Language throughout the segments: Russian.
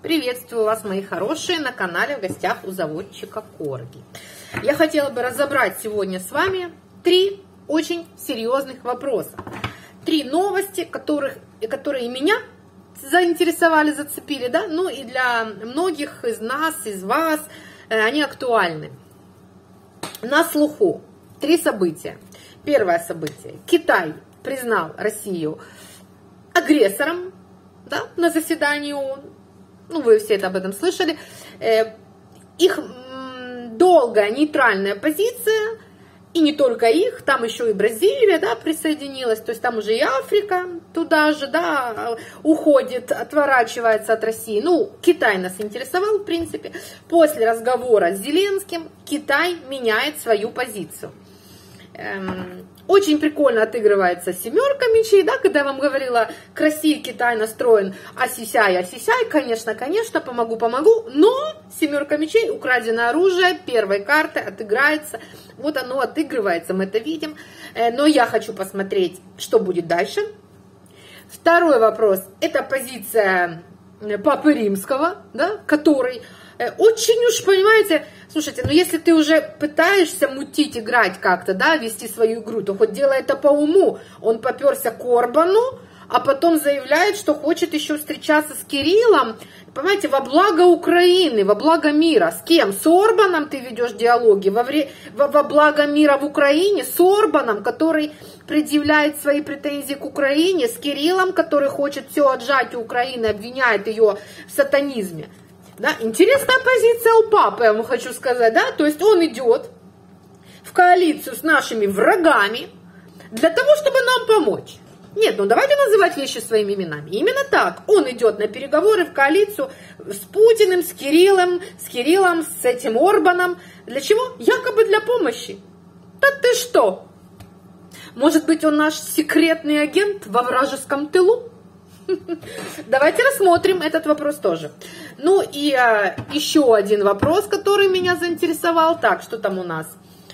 Приветствую вас, мои хорошие, на канале в гостях у заводчика Корги. Я хотела бы разобрать сегодня с вами 3 очень серьезных вопроса. 3 новости, которые меня заинтересовали, зацепили, да, ну и для многих из нас, из вас, они актуальны. На слуху 3 события. Первое событие. Китай признал Россию агрессором, да, на заседании ООН. Ну, вы все это об этом слышали. Их долгая нейтральная позиция, и не только их, там еще и Бразилия, да, присоединилась, то есть там уже и Африка туда же, да, уходит, отворачивается от России. Ну, Китай нас интересовал, в принципе. После разговора с Зеленским Китай меняет свою позицию. Очень прикольно отыгрывается 7 мечей, да, когда я вам говорила, к России Китай настроен, асисяй, конечно, помогу, но 7 мечей, украденное оружие, первой карты отыграется, вот оно отыгрывается, мы это видим, но я хочу посмотреть, что будет дальше. Второй вопрос, это позиция Папы Римского, да, который очень уж, понимаете, слушайте, ну если ты уже пытаешься мутить, играть как-то, да, вести свою игру, то хоть делай это по уму. Он поперся к Орбану, а потом заявляет, что хочет еще встречаться с Кириллом, понимаете, во благо Украины, во благо мира. С кем? С Орбаном ты ведешь диалоги, во благо мира в Украине, с Орбаном, который предъявляет свои претензии к Украине, с Кириллом, который хочет все отжать у Украины, обвиняет ее в сатанизме. Да, интересная позиция у папы, я вам хочу сказать, да, то есть он идет в коалицию с нашими врагами для того, чтобы нам помочь. Нет, ну давайте называть вещи своими именами. Именно так, он идет на переговоры в коалицию с Путиным, с Кириллом, с этим Орбаном. Для чего? Якобы для помощи. Да ты что? Может быть, он наш секретный агент во вражеском тылу? Давайте рассмотрим этот вопрос тоже. Ну и еще один вопрос, который меня заинтересовал. Так, что там у нас?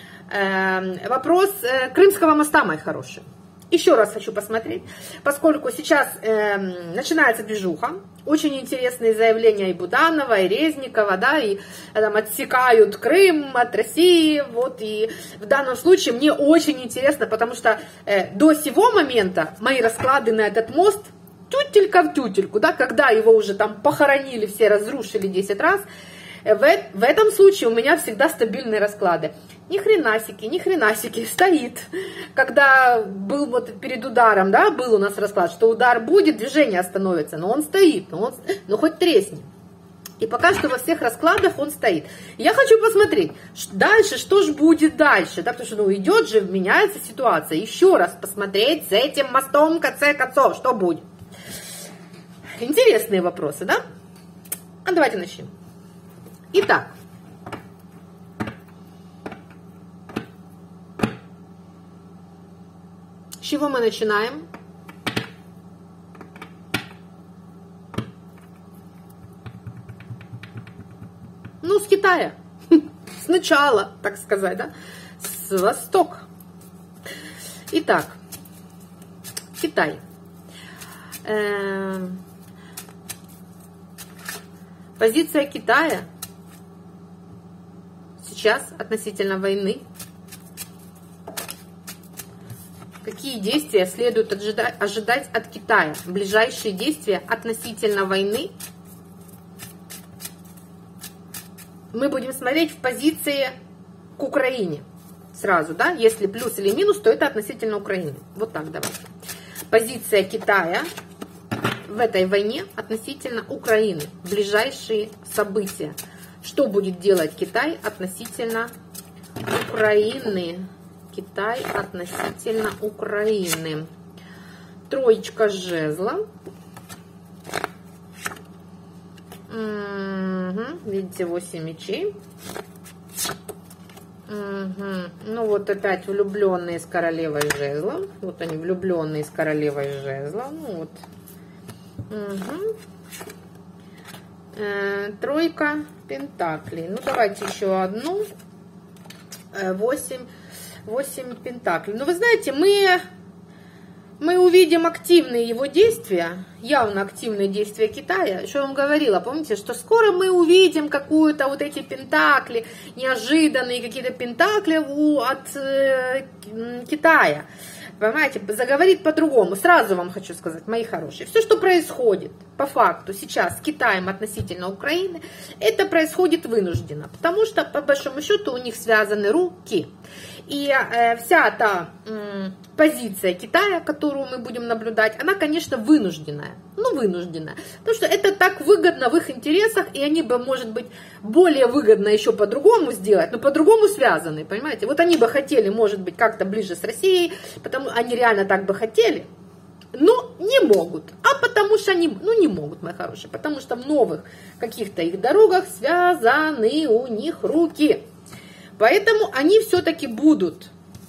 Вопрос Крымского моста, мои хорошие. Еще раз хочу посмотреть, поскольку сейчас начинается движуха. Очень интересные заявления и Буданова, и Резникова, да, и там отсекают Крым от России. Вот, и в данном случае мне очень интересно, потому что до сего момента мои расклады на этот мост тютелька в тютельку, да, когда его уже там похоронили, все разрушили 10 раз, в этом случае у меня всегда стабильные расклады. Ни хренасики, стоит. Когда был вот перед ударом, да, был у нас расклад, что удар будет, движение остановится, но он стоит, но хоть тресни. И пока что во всех раскладах он стоит. Я хочу посмотреть дальше, что же будет дальше, да, потому что, ну, идет же, меняется ситуация. Еще раз посмотреть с этим мостом, в конце концов, что будет. Интересные вопросы, да? А давайте начнем. Итак, с чего мы начинаем? Ну, с Китая. Сначала, так сказать, да? С востока. Итак, Китай. Позиция Китая сейчас относительно войны. Какие действия следует ожидать от Китая? Ближайшие действия относительно войны. Мы будем смотреть в позиции к Украине. Сразу, да? Если плюс или минус, то это относительно Украины. Вот так давайте. Позиция Китая в этой войне относительно Украины. Ближайшие события. Что будет делать Китай относительно Украины? Китай относительно Украины. Троечка жезлов. Видите, 8 мечей. Ну вот опять влюбленные с королевой жезлов. Вот они, влюбленные с королевой жезлов. Ну вот. Тройка пентаклей. Ну давайте еще одну. 8 пентаклей. Ну вы знаете, мы мы увидим активные его действия, явно активные действия Китая. Что я вам говорила, помните, что скоро мы увидим какую-то вот эти пентакли, неожиданные какие-то пентакли от Китая. Понимаете, заговорит по-другому. Сразу вам хочу сказать, мои хорошие, все, что происходит по факту сейчас с Китаем относительно Украины, это происходит вынужденно, потому что, по большому счету, у них связаны руки. И вся та позиция Китая, которую мы будем наблюдать, она, конечно, вынужденная. Ну, вынужденная. Потому что это так выгодно в их интересах, и они бы, может быть, более выгодно еще по-другому сделать, но по-другому связаны, понимаете? Вот они бы хотели, может быть, как-то ближе с Россией, потому они реально так бы хотели, но не могут. А потому что они, ну, не могут, мои хорошие, потому что в новых каких-то их дорогах связаны у них руки. Поэтому они все-таки будут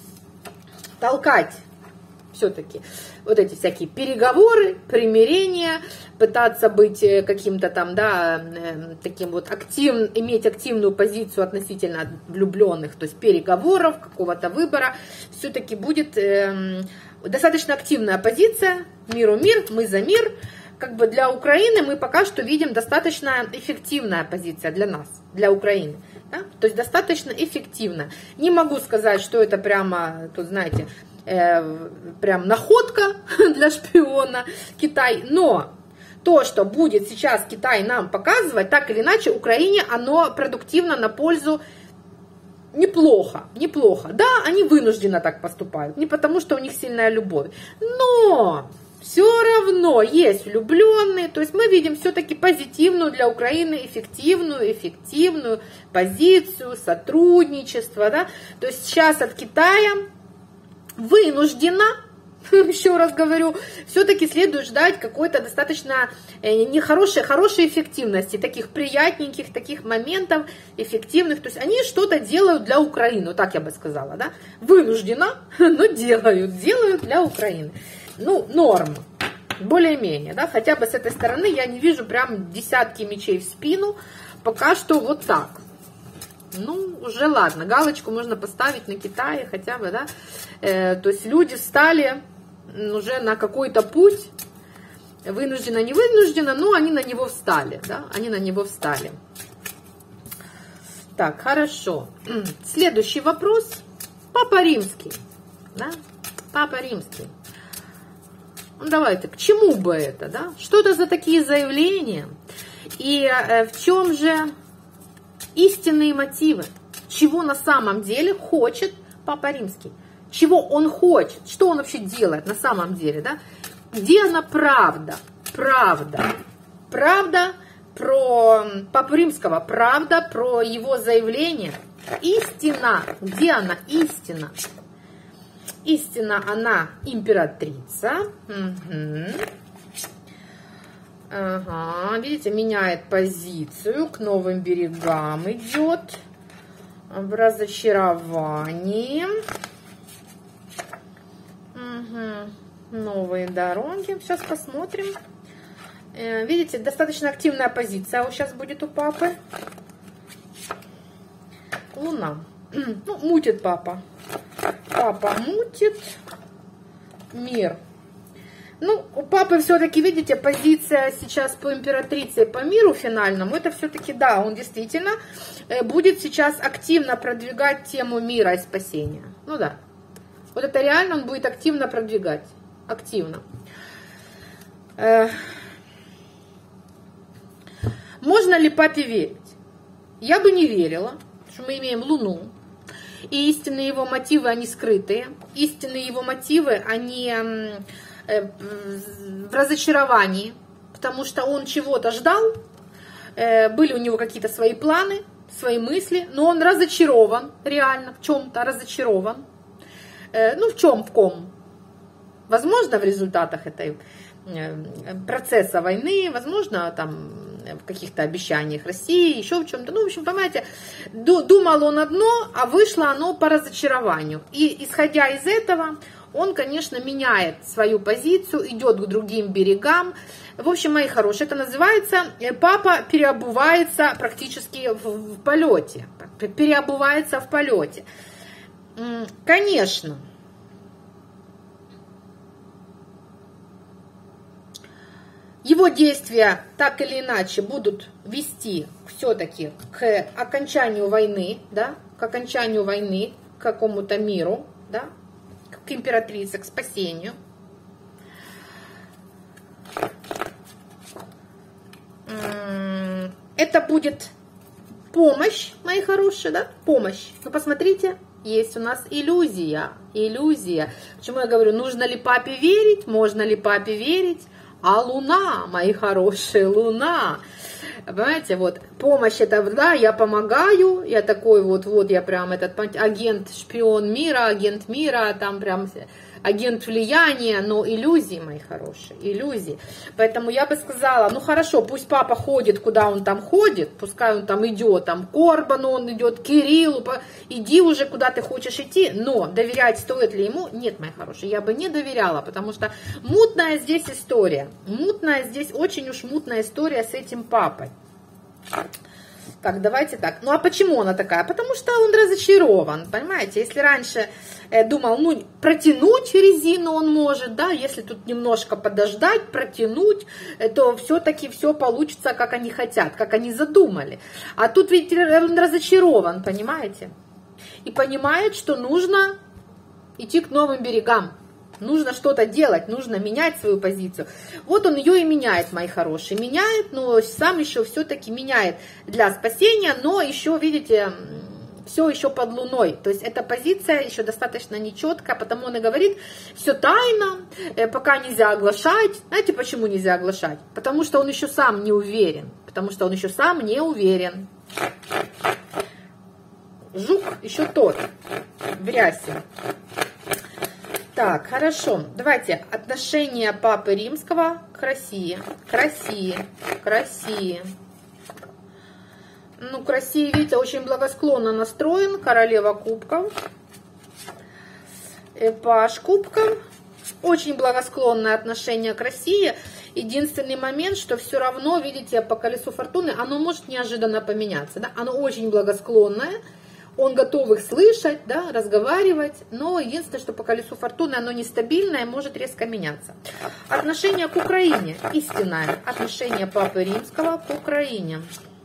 толкать все-таки вот эти всякие переговоры, примирения, пытаться быть каким-то там, да, таким вот иметь активную позицию относительно влюбленных, то есть переговоров, какого-то выбора. Все-таки будет достаточно активная позиция, миру мир, мы за мир. Как бы для Украины мы пока что видим достаточно эффективная позиция для нас, для Украины. Да? То есть достаточно эффективно. Не могу сказать, что это прямо, тут знаете, прям находка для шпиона Китай, но то, что будет сейчас Китай нам показывать, так или иначе Украине, оно продуктивно на пользу. Неплохо, неплохо. Да, они вынужденно так поступают, не потому что у них сильная любовь, но все равно есть влюбленные, то есть мы видим все-таки позитивную для Украины, эффективную позицию, сотрудничество, да, то есть сейчас от Китая вынуждена, еще раз говорю, все-таки следует ждать какой-то достаточно хорошей эффективности, таких приятненьких, таких моментов эффективных, то есть они что-то делают для Украины, вот так я бы сказала, да, вынуждена, но делают для Украины. Ну, норм, более-менее, да, хотя бы с этой стороны я не вижу прям десятки мечей в спину, пока что вот так. Ну, уже ладно, галочку можно поставить на Китае хотя бы, да, то есть люди встали уже на какой-то путь, вынужденно, не вынужденно, но они на него встали, да, они на него встали. Так, хорошо, следующий вопрос, Папа Римский, да, Папа Римский. Ну, давайте, к чему бы это, да? Что это за такие заявления? И в чем же истинные мотивы? Чего на самом деле хочет Папа Римский? Чего он хочет? Что он вообще делает на самом деле, да? Где она правда? Правда про Папу Римского, правда про его заявление. Истина. Где она? Истина. Истина, она императрица. Угу. Ага, видите, меняет позицию, к новым берегам идет, в разочаровании. Угу. Новые дороги. Сейчас посмотрим. Видите, достаточно активная позиция сейчас будет у папы. Луна. Ну, мутит папа. Папа мутит мир. Ну, у папы все-таки, видите, позиция сейчас по императрице, по миру финальному, это все-таки, да, он действительно будет сейчас активно продвигать тему мира и спасения. Ну да, вот это реально он будет активно продвигать, активно. Можно ли папе верить? Я бы не верила, что мы имеем Луну. И истинные его мотивы, они скрытые. Истинные его мотивы, они в разочаровании. Потому что он чего-то ждал. Были у него какие-то свои планы, свои мысли. Но он разочарован, реально, в чем-то разочарован. Ну, в чем, в ком? Возможно, в результатах этой процесса войны, возможно, там в каких-то обещаниях России, еще в чем-то. Ну, в общем, понимаете, думал он одно, а вышло оно по разочарованию. И исходя из этого, он, конечно, меняет свою позицию, идет к другим берегам. В общем, мои хорошие, это называется, папа переобувается практически в полете. Переобувается в полете. Конечно, его действия так или иначе будут вести все-таки к окончанию войны, да, к окончанию войны, к какому-то миру, да, к императрице, к спасению. Это будет помощь, мои хорошие, да, помощь. Но посмотрите, есть у нас иллюзия, иллюзия. Почему я говорю, нужно ли папе верить, можно ли папе верить? А Луна, мои хорошие, Луна. Понимаете, вот, помощь это, да, я помогаю, я такой вот, я прям этот агент, шпион мира, агент мира, там прям агент влияния, но иллюзии, мои хорошие, иллюзии. Поэтому я бы сказала, ну хорошо, пусть папа ходит, куда он там ходит, пускай он там идет, там к Орбану он идет, к Кириллу, иди уже куда ты хочешь идти, но доверять стоит ли ему? Нет, мои хорошие, я бы не доверяла, потому что мутная здесь история, мутная здесь, очень уж мутная история с этим папой. Так, давайте так. Ну, а почему она такая? Потому что он разочарован, понимаете? Если раньше думал, ну, протянуть резину он может, да, если тут немножко подождать, протянуть, то все-таки все получится, как они хотят, как они задумали. А тут ведь он разочарован, понимаете? И понимает, что нужно идти к новым берегам. Нужно что-то делать, нужно менять свою позицию. Вот он ее и меняет, мои хорошие. Меняет, но сам еще все-таки меняет для спасения, но еще, видите, все еще под луной. То есть эта позиция еще достаточно нечеткая, потому он и говорит, все тайно, пока нельзя оглашать. Знаете, почему нельзя оглашать? Потому что он еще сам не уверен. Потому что он еще сам не уверен. Жук еще тот в рясе. Так, хорошо. Давайте отношение Папы Римского к России. К России. К России. Ну, к России, видите, очень благосклонно настроен. Королева кубков. Паж кубков. Очень благосклонное отношение к России. Единственный момент, что все равно, видите, по колесу фортуны, оно может неожиданно поменяться. Да? Оно очень благосклонное. Он готов их слышать, да, разговаривать, но единственное, что по колесу фортуны оно нестабильное, может резко меняться. Отношение к Украине, истинное отношение Папы Римского к Украине.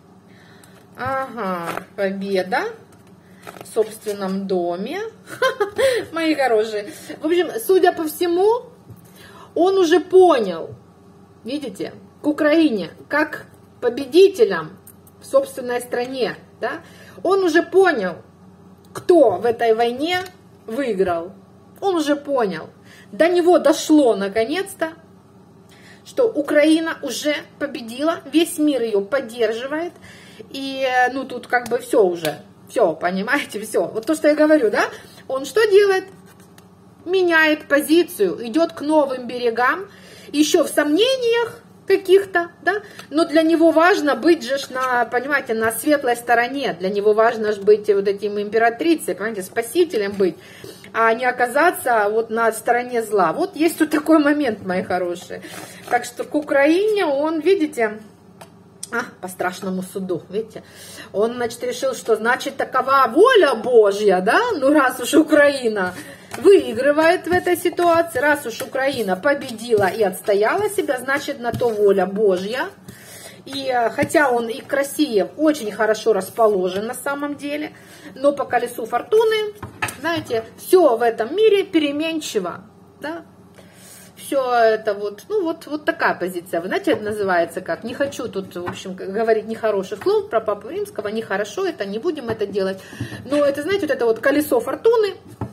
Ага, победа в собственном доме, мои хорошие. В общем, судя по всему, он уже понял, видите, к Украине, как победителям в собственной стране, да, он уже понял, кто в этой войне выиграл. Он уже понял. До него дошло наконец-то, что Украина уже победила, весь мир ее поддерживает. И, ну, тут как бы все уже, все, понимаете, все. Вот то, что я говорю, да, он что делает? Меняет позицию, идет к новым берегам, еще в сомнениях каких-то, да, но для него важно быть же, понимаете, на светлой стороне, для него важно же быть вот этим императрицей, понимаете, спасителем быть, а не оказаться вот на стороне зла. Вот есть тут такой момент, мои хорошие. Так что к Украине он, видите, по страшному суду, видите, он, значит, решил, что значит такова воля Божья, да, ну раз уж Украина выигрывает в этой ситуации, раз уж Украина победила и отстояла себя, значит на то воля Божья. И хотя он и к России очень хорошо расположен на самом деле, но по колесу фортуны, знаете, все в этом мире переменчиво, да. Все это вот, ну вот такая позиция. Вы знаете, это называется как? Не хочу тут, в общем, говорить нехороших слов про Папу Римского, нехорошо это, не будем это делать. Но это, знаете, вот это вот колесо фортуны.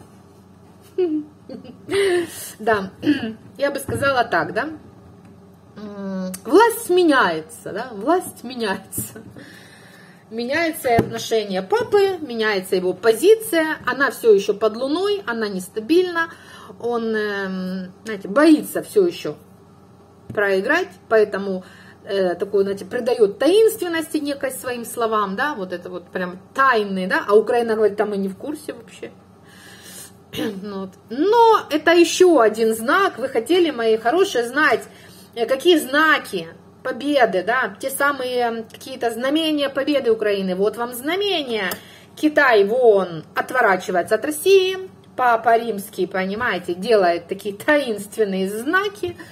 Да, я бы сказала так, да. Власть меняется, да, власть меняется. Меняется и отношение папы, меняется его позиция, она все еще под луной, она нестабильна. Он, знаете, боится все еще проиграть, поэтому такой, знаете, придает таинственности некой своим словам, да, вот это вот прям тайны, да, а Украина говорит, там и не в курсе вообще. Вот. Но это еще один знак, вы хотели, мои хорошие, знать, какие знаки победы, да, те самые какие-то знамения победы Украины, вот вам знамения, Китай, вон, отворачивается от России, Папа Римский, понимаете, делает такие таинственные знаки,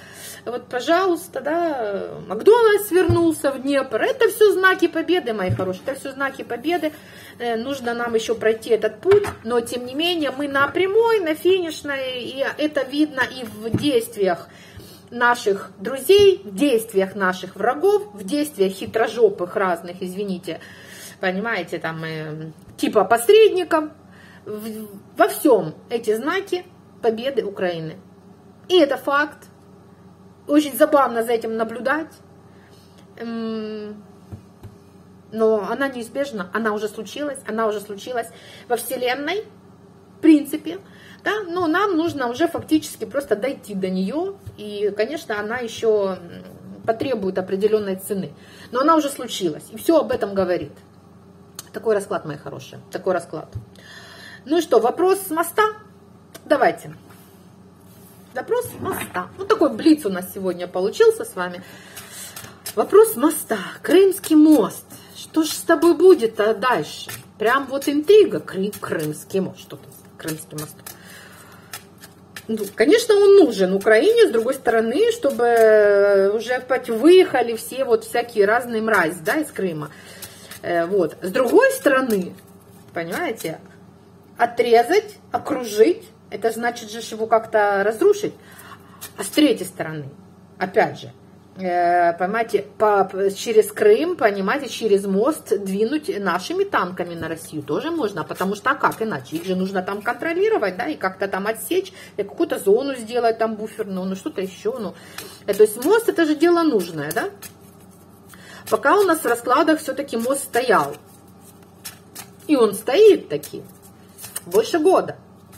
Вот, пожалуйста, да, Макдональдс вернулся в Днепр. Это все знаки победы, мои хорошие, это все знаки победы. Нужно нам еще пройти этот путь, но, тем не менее, мы на прямой, на финишной, и это видно и в действиях наших друзей, в действиях наших врагов, в действиях хитрожопых разных, извините, понимаете, там, типа посредников. Во всем эти знаки победы Украины. И это факт. Очень забавно за этим наблюдать. Но она неизбежна, она уже случилась во Вселенной, в принципе. Да? Но нам нужно уже фактически просто дойти до нее. И, конечно, она еще потребует определенной цены. Но она уже случилась. И все об этом говорит. Такой расклад, мои хорошие. Такой расклад. Ну и что, вопрос с моста? Давайте. Вопрос с моста. Вот такой блиц у нас сегодня получился с вами. Вопрос с моста. Крымский мост. Что ж с тобой будет дальше? Прям вот интрига. Крымский мост. Что там? Крымский мост. Ну, конечно, он нужен Украине, с другой стороны, чтобы уже выехали все вот всякие разные мрази, да, из Крыма. Вот. С другой стороны, понимаете, отрезать, окружить, это значит же его как-то разрушить. А с третьей стороны, опять же, понимаете, через Крым, понимаете, через мост двинуть нашими танками на Россию тоже можно, потому что, а как иначе? Их же нужно там контролировать, да, и как-то там отсечь, и какую-то зону сделать там буферную, ну что-то еще, ну. То есть мост это же дело нужное, да? Пока у нас в раскладах все-таки мост стоял. И он стоит таки. Больше года.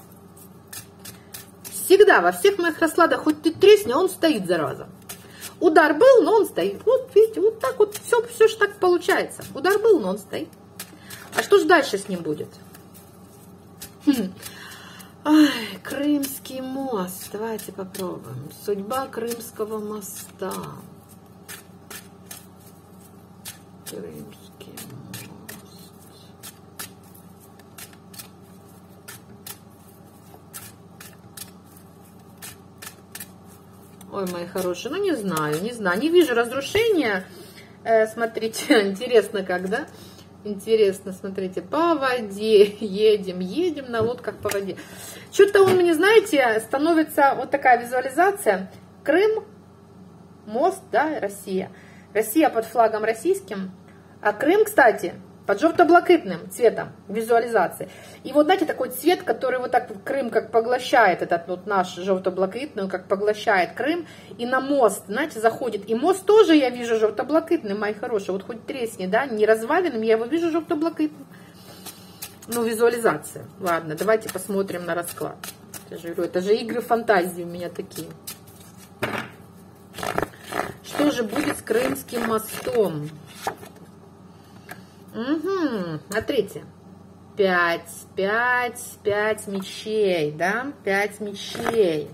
Всегда, во всех моих раскладах, хоть ты тресни, он стоит, зараза. Удар был, но он стоит. Вот, видите, вот так вот все же так получается. Удар был, но он стоит. А что же дальше с ним будет? Ай, Крымский мост. Давайте попробуем. Судьба Крымского моста. Крымский мост. Ой, мои хорошие, ну не знаю, не вижу разрушения. Смотрите, интересно как, да? Интересно, смотрите, по воде едем на лодках по воде. Что-то он мне, знаете, становится вот такая визуализация. Крым, мост, да, Россия. Россия под флагом российским. А Крым, кстати, под желто-блакитным цветом визуализации. И вот, знаете, такой цвет, который вот так Крым как поглощает, этот вот наш желто-блакитный, он как поглощает Крым. И на мост, знаете, заходит. И мост тоже я вижу желто-блакитный, мои хорошие. Вот хоть тресни, да, не разваленным, я его вижу желто-блакитным. Ну, визуализация. Ладно, давайте посмотрим на расклад. Я же говорю, это же игры фантазии у меня такие. Что же будет с Крымским мостом? Угу, смотрите. 5 мечей, да? 5 мечей.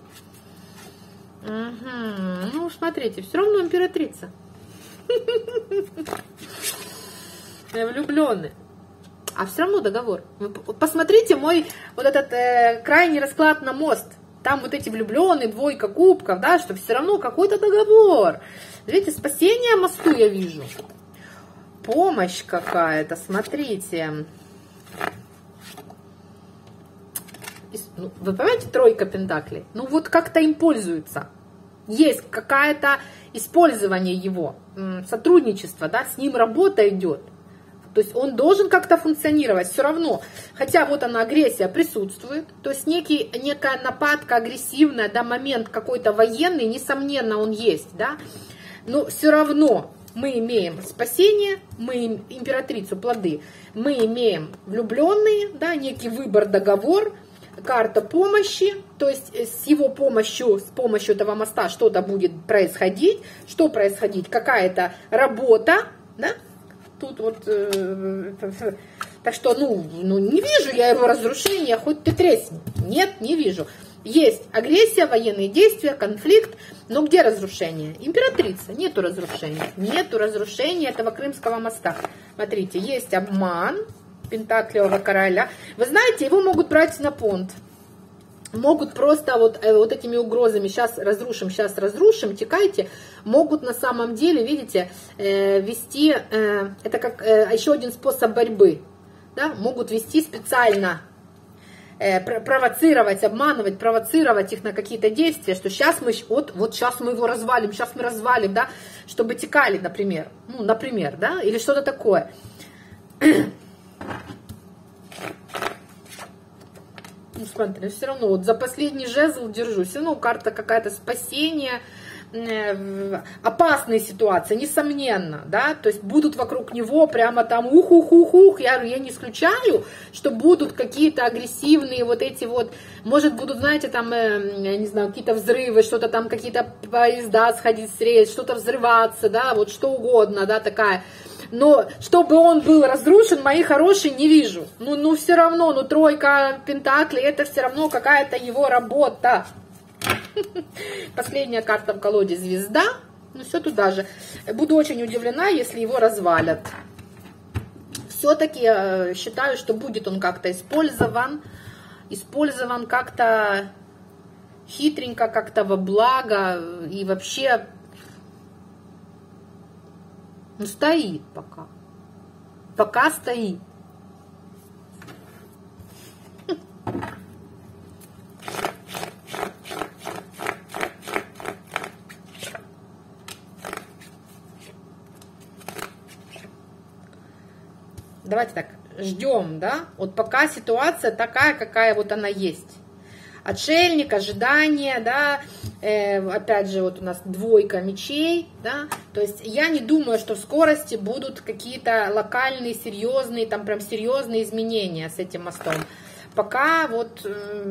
Угу. Ну, смотрите, все равно императрица. Влюбленный. А все равно договор. Посмотрите мой вот этот крайний расклад на мост. Там вот эти влюбленные, двойка кубков, да, что все равно какой-то договор. Видите, спасение мосту я вижу. Помощь какая-то, смотрите. Вы понимаете, тройка пентаклей? Ну вот как-то им пользуются. Есть какое-то использование его, сотрудничество, да, с ним работа идет. То есть он должен как-то функционировать все равно. Хотя вот она, агрессия присутствует. То есть некая нападка агрессивная, да, момент какой-то военный, несомненно, он есть, да. Но все равно мы имеем спасение, мы императрицу, плоды. Мы имеем влюбленные, да, некий выбор, договор, карта помощи. То есть с его помощью, с помощью этого моста что-то будет происходить. Что происходить? Какая-то работа, да. Тут вот, так что, ну, не вижу я его разрушения, хоть ты тресни. Нет, не вижу. Есть агрессия, военные действия, конфликт, но где разрушение? Императрица, нету разрушения. Нету разрушения этого Крымского моста. Смотрите, есть обман Пентаклевого короля. Вы знаете, его могут брать на понт. могут просто вот этими угрозами сейчас разрушим, текайте, могут на самом деле, видите, вести, это как еще один способ борьбы, да, могут вести специально, провоцировать, обманывать, провоцировать их на какие-то действия, что сейчас мы, вот сейчас мы его развалим, да, чтобы текали, например, ну, например, да, или что-то такое. Ну, смотри, все равно вот за последний жезл держусь, все равно карта какая-то спасение, опасные ситуации, несомненно, да, то есть будут вокруг него прямо там ух, я не исключаю, что будут какие-то агрессивные вот эти вот, может будут, знаете, там, я не знаю, какие-то взрывы, что-то там, какие-то поезда сходить с рельс, что-то взрываться, да, вот что угодно, да, такая. Но чтобы он был разрушен, мои хорошие, не вижу. Ну все равно, ну тройка пентаклей, это все равно какая-то его работа. Последняя карта в колоде звезда. Ну все туда же. Буду очень удивлена, если его развалят. Все-таки считаю, что будет он как-то использован как-то хитренько, как-то во благо. И вообще, ну стоит пока. Пока стоит. Давайте так, ждем, да, вот пока ситуация такая, какая вот она есть. Отшельник, ожидание, да, опять же, вот у нас двойка мечей, да, то есть я не думаю, что в скорости будут какие-то локальные, серьезные, там прям серьезные изменения с этим мостом. Пока вот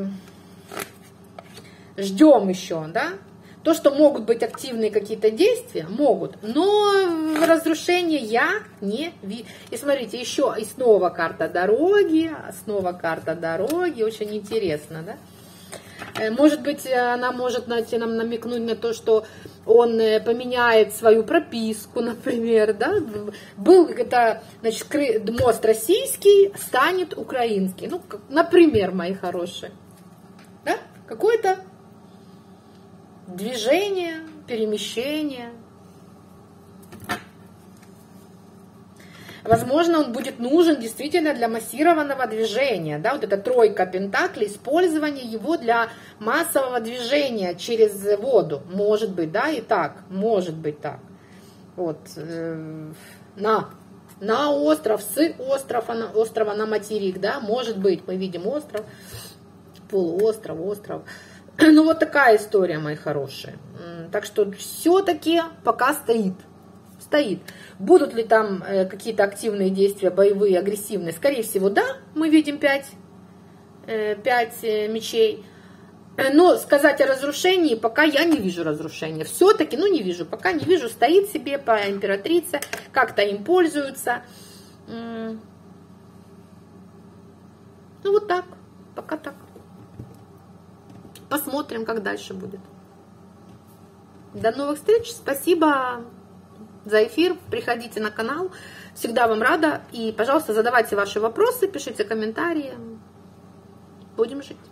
ждем еще, да. То, что могут быть активные какие-то действия, могут, но разрушения я не вижу. И смотрите, еще и снова карта дороги, очень интересно, да? Может быть, она может нам намекнуть на то, что он поменяет свою прописку, например, да? Был это, значит, мост российский, станет украинский, ну, например, мои хорошие, да? Какое-то движение, перемещение. Возможно, он будет нужен действительно для массированного движения. Да? Вот эта тройка пентаклей, использование его для массового движения через воду. Может быть, да, и так. Может быть так. Вот. На остров, с острова на материк. Да? Может быть, мы видим остров, полуостров, остров. Ну, вот такая история, мои хорошие. Так что все-таки пока стоит. Будут ли там какие-то активные действия, боевые, агрессивные? Скорее всего, да. Мы видим 5 мечей. Но сказать о разрушении, пока я не вижу разрушения. Все-таки, ну, не вижу. Пока не вижу. Стоит себе по императрице. Как-то им пользуются. Ну, вот так. Пока так. Посмотрим, как дальше будет. До новых встреч. Спасибо за эфир. Приходите на канал. Всегда вам рада. И, пожалуйста, задавайте ваши вопросы, пишите комментарии. Будем жить.